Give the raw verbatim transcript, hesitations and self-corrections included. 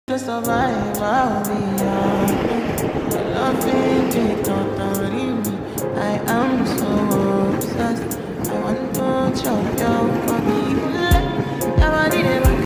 to survive, I'll be on. Loving it, totally me. I am so